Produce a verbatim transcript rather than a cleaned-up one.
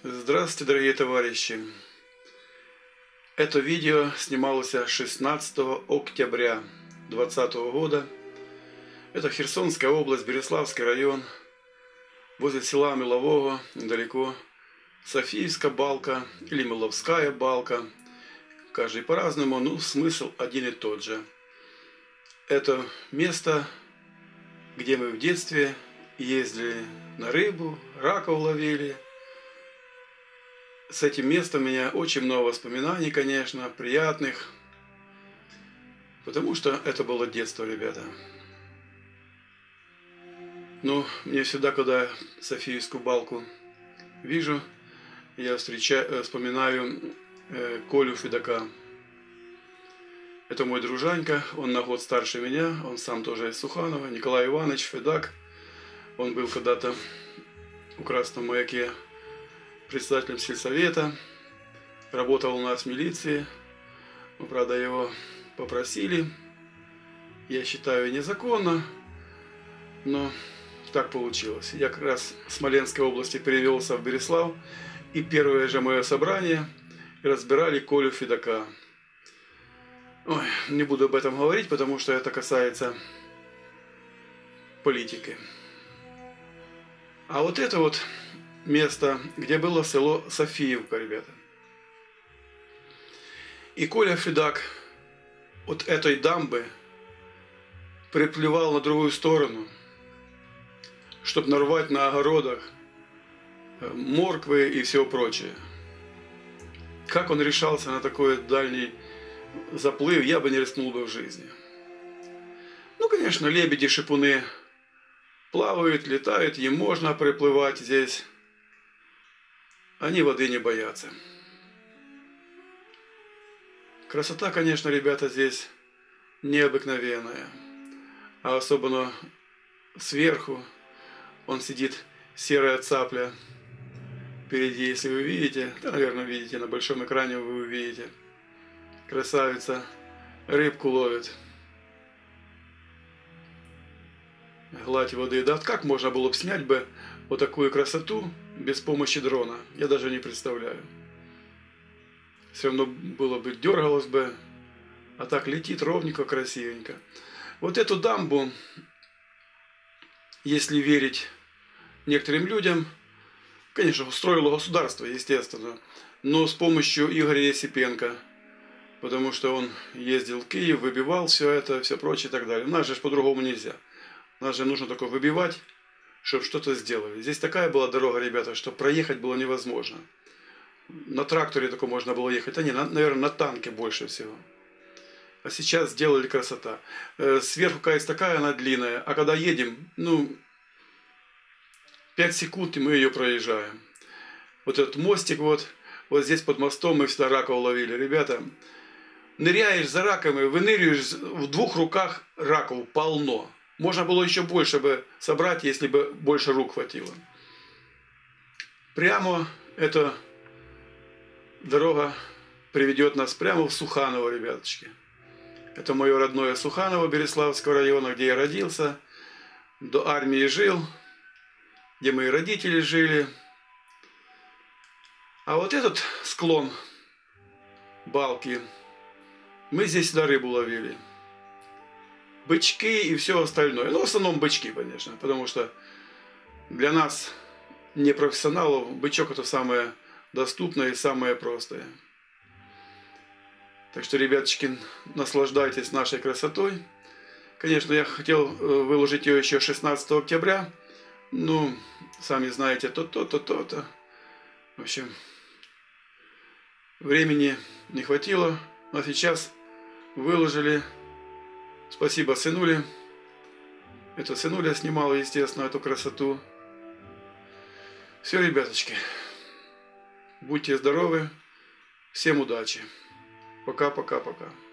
Здравствуйте, дорогие товарищи! Это видео снималось шестнадцатого октября две тысячи двадцатого года. Это Херсонская область, Береславский район, возле села Милового, недалеко. Софиевская балка или Миловская балка. Каждый по-разному, но смысл один и тот же. Это место, где мы в детстве ездили на рыбу, раков ловили. С этим местом у меня очень много воспоминаний, конечно, приятных. Потому что это было детство, ребята. Но мне всегда, когда Софиевскую балку вижу, я встречаю, вспоминаю э, Колю Федака. Это мой дружанька, он на год старше меня, он сам тоже из Суханова, Николай Иванович Федак. Он был когда-то у Красном Маяке председателем сельсовета, работал у нас в милиции. Мы, правда, его попросили, я считаю, незаконно, но так получилось. Я как раз с Смоленской области перевелся в Береслав, и первое же мое собрание разбирали Колю Федака. Ой, не буду об этом говорить, потому что это касается политики. А вот это вот место, где было село Софиевка, ребята. И Коля Федак от этой дамбы приплывал на другую сторону, чтобы нарвать на огородах морквы и все прочее. Как он решался на такой дальний заплыв, я бы не рискнул бы в жизни. Ну, конечно, лебеди, шипуны плавают, летают, им можно приплывать здесь. Они воды не боятся. Красота, конечно, ребята, здесь необыкновенная. А особенно сверху он сидит, серая цапля. Впереди, если вы видите, да, наверное, видите, на большом экране вы увидите. Красавица рыбку ловит. Гладь воды. Да как можно было бы снять бы вот такую красоту без помощи дрона? Я даже не представляю. Все равно было бы, дергалось бы. А так летит ровненько, красивенько. Вот эту дамбу, если верить некоторым людям, конечно, устроило государство, естественно. Но с помощью Игоря Есипенко. Потому что он ездил в Киев, выбивал все это, все прочее и так далее. У нас же по-другому нельзя. Нас же нужно только выбивать, чтобы что-то сделали. Здесь такая была дорога, ребята, что проехать было невозможно. На тракторе только можно было ехать. А не, на, наверное, на танке больше всего. А сейчас сделали красота. Сверху, конечно, такая она длинная. А когда едем, ну, пять секунд, и мы ее проезжаем. Вот этот мостик вот. Вот здесь под мостом мы всегда раков ловили. Ребята, ныряешь за раками, выныриваешь, в двух руках раков полно. Можно было еще больше бы собрать, если бы больше рук хватило. Прямо эта дорога приведет нас прямо в Суханово, ребяточки. Это мое родное Суханово Береславского района, где я родился, до армии жил, где мои родители жили. А вот этот склон балки, мы здесь всегда рыбу ловили. Бычки и все остальное. Ну, в основном бычки, конечно. Потому что для нас, непрофессионалов, бычок это самое доступное и самое простое. Так что, ребяточки, наслаждайтесь нашей красотой. Конечно, я хотел выложить ее еще шестнадцатого октября. Ну, сами знаете, то-то, то-то. В общем, времени не хватило. Но сейчас выложили. Спасибо сынуле. Это сынуля снимала, естественно, эту красоту. Все, ребяточки. Будьте здоровы. Всем удачи. Пока-пока-пока.